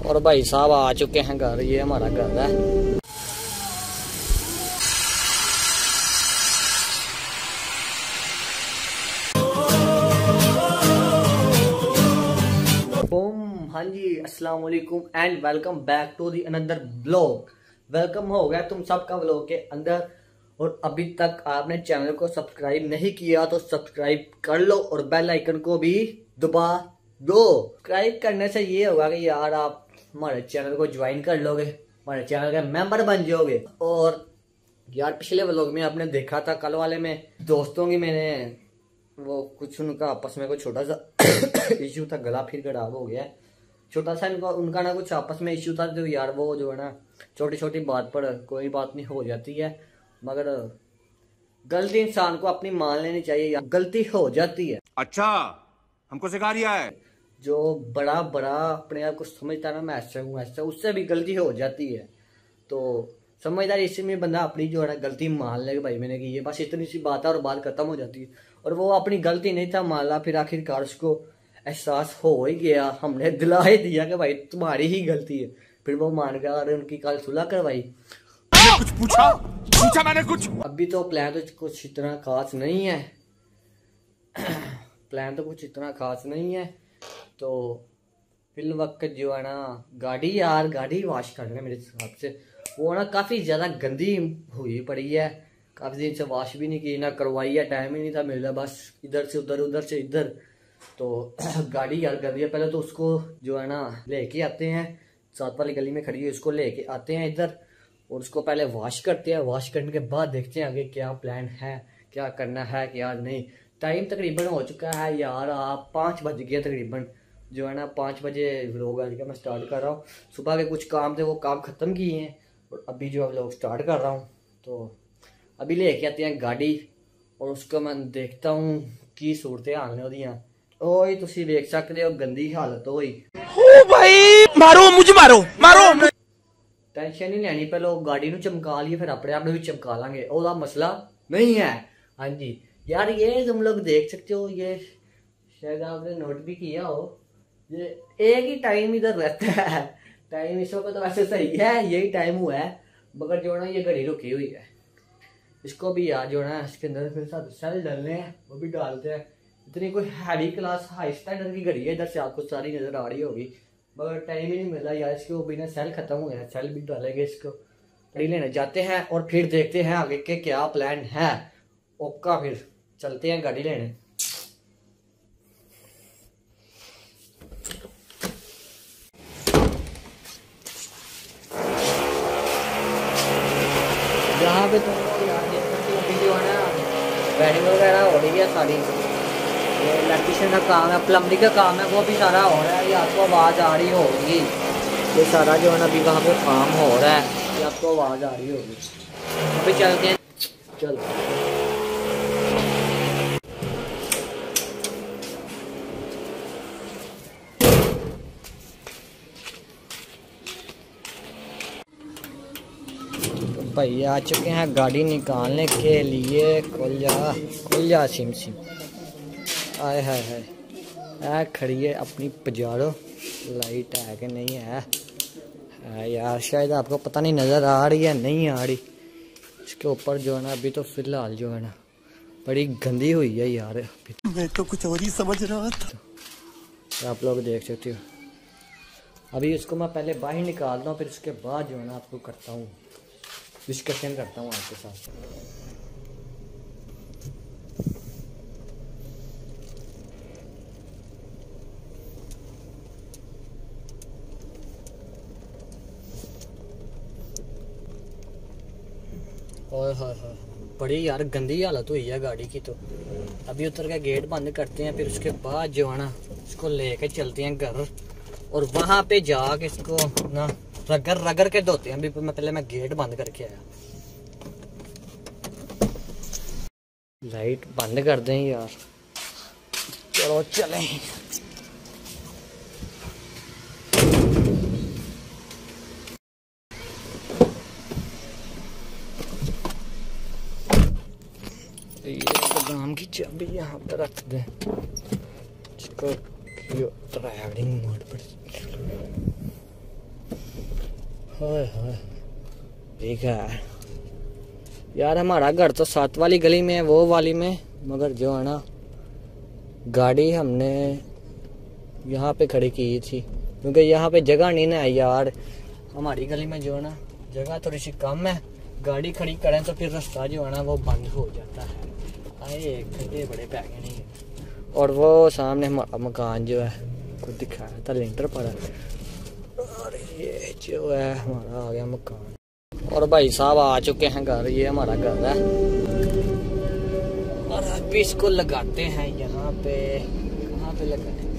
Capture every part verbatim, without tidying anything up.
और भाई साहब आ चुके हैं घर, ये हमारा घर है। ओम हाँ जी, अस्सलाम वालेकुम and welcome back to the another blog. Welcome हो गया तुम सबका ब्लॉग के अंदर। और अभी तक आपने चैनल को सब्सक्राइब नहीं किया तो सब्सक्राइब कर लो और बेल आइकन को भी दबा दो। सब्सक्राइब करने से ये होगा कि यार आप हमारे चैनल को ज्वाइन कर लोगे, हमारे चैनल के मेंबर बन जाओगे। और यार पिछले व्लॉग में आपने देखा था, कल वाले में दोस्तों की मैंने वो कुछ उनका आपस में कुछ छोटा सा इश्यू था, गला फिर खराब हो गया छोटा सा इनका उनका ना कुछ आपस में इश्यू था। तो यार वो जो है ना छोटी छोटी बात पर कोई बात नहीं हो जाती है, मगर गलती इंसान को अपनी मान लेनी चाहिए यार, गलती हो जाती है। अच्छा हमको सिखा रिया है। जो बड़ा बड़ा अपने आप को समझता है ना मैं ऐसा हूँ ऐसा, उससे भी गलती हो जाती है। तो समझदार इसी में बंदा अपनी जो है ना गलती मान लेगा, भाई मैंने की ये बस इतनी सी बात है और बात खत्म हो जाती है। और वो अपनी गलती नहीं था मान ला, फिर आखिरकार उसको एहसास हो ही गया, हमने दिला ही दिया कि भाई तुम्हारी ही गलती है। फिर वो मान गया और उनकी कल सुलह करवाई। कुछ पूछा पूछा मैंने कुछ। अभी तो प्लान तो कुछ इतना खास नहीं है प्लान तो कुछ इतना खास नहीं है। तो फिल वक्त जो है ना गाड़ी यार गाड़ी वॉश करना मेरे हिसाब से वो ना काफ़ी ज़्यादा गंदी हुई पड़ी है। काफ़ी दिन से वॉश भी नहीं की ना करवाई है, टाइम ही नहीं था मेरा, बस इधर से उधर उधर से इधर। तो गाड़ी यार गंदी है। पहले तो उसको जो है ना लेके आते हैं, साथ वाली गली में खड़ी है, उसको लेके आते हैं इधर और उसको पहले वॉश करते हैं। वॉश करने के बाद देखते हैं आगे क्या प्लान है, क्या करना है क्या नहीं। टाइम तकरीबन हो चुका है यार, आप पाँच बज गए तकरीबन जो है ना, पाँच बजे व्लॉग आज का मैं स्टार्ट कर रहा हूँ। सुबह के कुछ काम थे वो काम ख़त्म किए हैं और अभी जो है व्लॉग स्टार्ट कर रहा हूँ। तो अभी लेके आते हैं गाड़ी और उसको मैं देखता हूँ की सूरतें हाल ने ओदियां। ओए तुसी देख सकते हो गंदी हालत होई। ओ भाई मारो मुझे, मारो मारो। टेंशन नहीं लेनी, पहले वो गाड़ी नू चमका लिए फिर अपने आप भी चमका लांगे, ओदा मसला नहीं है। हाँ जी यार, ये तुम लोग देख सकते हो, ये शायद आपने नोट भी किया हो, ये एक ही टाइम इधर रहता है। टाइम इस वक्त तो वैसे सही है, यही टाइम हुआ है, मगर जो ना ये घड़ी रुकी हुई है। इसको भी यार जो ना इसके अंदर फिर साथ सेल डालने हैं, वो भी डालते हैं। इतनी कोई हैवी क्लास हाई स्टैंडर्ड की घड़ी है, इधर से आपको सारी नजर आ रही होगी, मगर टाइम ही नहीं मिला यार। इसके वो बिना सेल खत्म हो गया, सेल भी डालेंगे। इसको घड़ी लेने जाते हैं और फिर देखते हैं आगे के क्या प्लान है। ओका फिर चलते हैं गाड़ी लेने। यहाँ पे तुम लोग यार देख सकते हो वीडियो है ना, वेडिंग वगैरह हो रही है सारी। ये इलेक्ट्रिशियन का काम है, प्लम्बरिंग का काम है, वो भी सारा हो रहा है। ये आपको आवाज़ आ रही होगी, ये सारा जो है ना अभी वहाँ पे काम हो रहा है, ये आपको आवाज़ आ रही होगी। अभी चलते हैं, चलो। भाई आ चुके हैं गाड़ी निकालने के लिए। खुल जा खुल जा सिम सिम। आए है है खड़ी है अपनी पजारो, लाइट है कि नहीं है, है यार शायद आपको पता नहीं नज़र आ रही है नहीं आ रही। इसके ऊपर जो है ना अभी तो फिलहाल जो है ना बड़ी गंदी हुई है यार। अभी मैं तो कुछ और ही समझ रहा था। तो आप लोग देख सकते हो। अभी इसको मैं पहले बाहर निकालता हूँ, फिर उसके बाद जो है ना आपको करता हूँ डिस्कशन करता हूँ आपके साथ। ओए हाय हाय, बड़ी यार गंदी हालत हुई है गाड़ी की। तो अभी उतर के गेट बंद करते हैं, फिर उसके बाद जो है ना इसको लेके चलते हैं घर और वहाँ पे जाके इसको ना रगड़ रगड़ के धोते हैं। अभी मैं पहले मैं गेट बंद करके आया। लाइट बंद कर दें यार, चलो चलें। ये गोदाम की चाबी यहाँ पर रख दें, इसको ड्राइविंग मोड पर। हाय हाय ठीक है यार, हमारा घर तो सात वाली गली में है, वो वाली में, मगर जो है ना गाड़ी हमने यहाँ पे खड़ी की थी क्योंकि यहाँ पे जगह नहीं ना है यार। हमारी गली में जो है ना जगह थोड़ी सी कम है, गाड़ी खड़ी करें तो फिर रास्ता जो है ना वो बंद हो जाता है। आए खड्डे बड़े पै गए नहीं। और वो सामने हमारा मकान जो है कुछ दिखाया था लेंटर पर, और ये जो है हमारा आ गया मकान। और भाई साहब आ चुके हैं घर, ये हमारा घर है और अभी इसको लगाते हैं यहाँ पे। कहाँ पे लगाते हैं?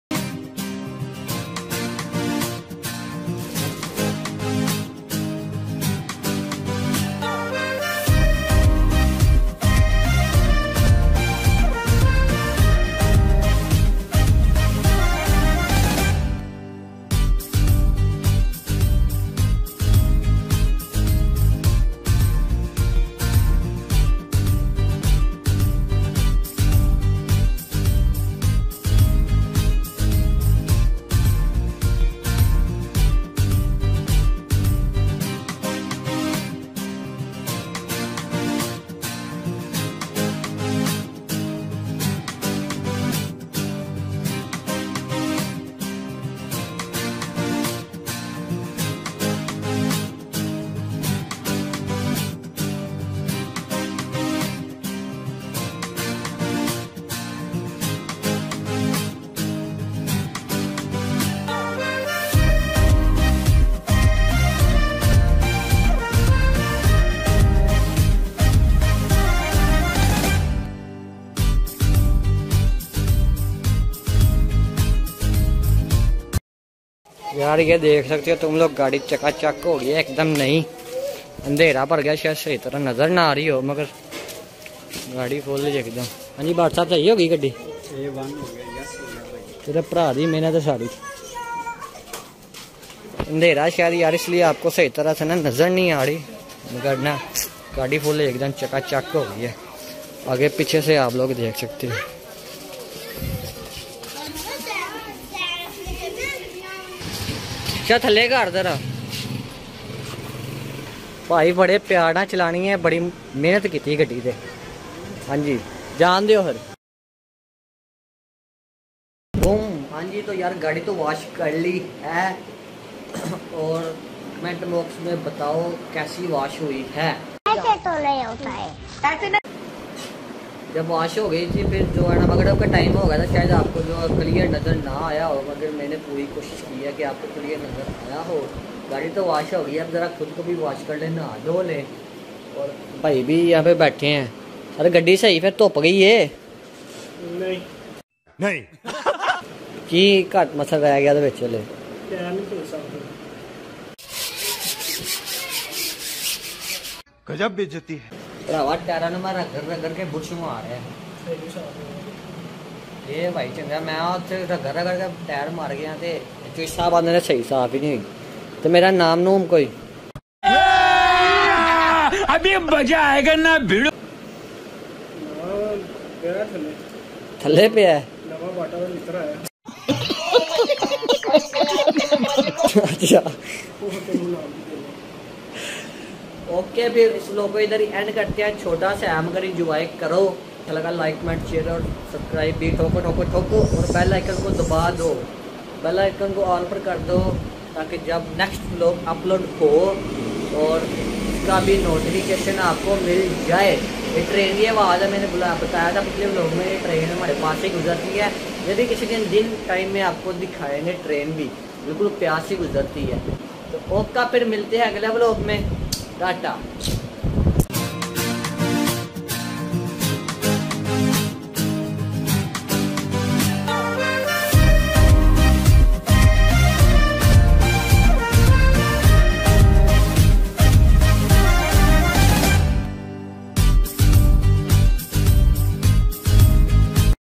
यार ये देख सकते हो तुम लोग, गाड़ी चकाचक हो गई है एकदम नई। अंधेरा भर गया, शायद सही तरह नजर ना आ रही हो, मगर गाड़ी फुल है एकदम। हाँ जी बात साहब, सही हो गई गड्डी? तेरे भरा दी मेहनत है सारी। अंधेरा शायद यार इसलिए आपको सही तरह से ना नजर नहीं आ रही, मगर ना गाड़ी फुल है एकदम, चकाचक हो गई है। आगे पीछे से आप लोग देख सकते हो। क्या थले घर जरा भाई, बड़े प्यार ना चलानी है, बड़ी मेहनत की गड्डी से। हाँ जी जान दो फिर। हाँ जी तो यार गाड़ी तो वॉश कर ली है और कमेंट बॉक्स में बताओ कैसी वॉश हुई है। ऐसे तो नहीं होता है, ऐसे नहीं। जब वॉश हो गई थी फिर जो है ना, मगर आपका टाइम हो गया था, शायद आपको जो क्लियर नज़र ना आया हो, मगर मैंने पूरी कोशिश की है कि आपको क्लियर नज़र आया हो। गाड़ी तो वॉश हो गई, अब ज़रा खुद को भी वॉश कर लेना, धो लें। और भाई भी यहाँ पे बैठे हैं। अरे गड्डी सही फिर धुप गई है? नहीं नहीं की घट मसल रह गया तो चले गजब बेइज्जती है। भरावा टायरा ने मारा रगड़ रगड़ के बुश मार रहा है ये भाई चंगा। मैं उत्थे रगड़ रगड़ के टायर मार गया ते जो साहब आंदे ने सही साफ ही नहीं हुई। तो मेरा नाम नूम कोई अभी मजा आएगा ना भिड़ो। थल्ले पे है अच्छा ओके फिर इस लोग को इधर ही एंड करते हैं। छोटा सा हम कर इंजॉय करो, अच्छा लगा लाइक कमेंट शेयर और सब्सक्राइब भी ठोको ठोको ठोको और बेल आइकन को दबा दो, बेल आइकन को ऑल पर कर दो ताकि जब नेक्स्ट व्लॉग अपलोड हो और इसका भी नोटिफिकेशन आपको मिल जाए। ये ट्रेन की आवाज़ है, मैंने बुला बताया था पिछले व्लॉग में, ये ट्रेन हमारे पास से गुजरती है। यदि किसी दिन दिन टाइम में आपको दिखाएंगे, ट्रेन भी बिल्कुल प्यास से गुजरती है। तो ओका फिर मिलते हैं अगले व्लॉग में, टाटा।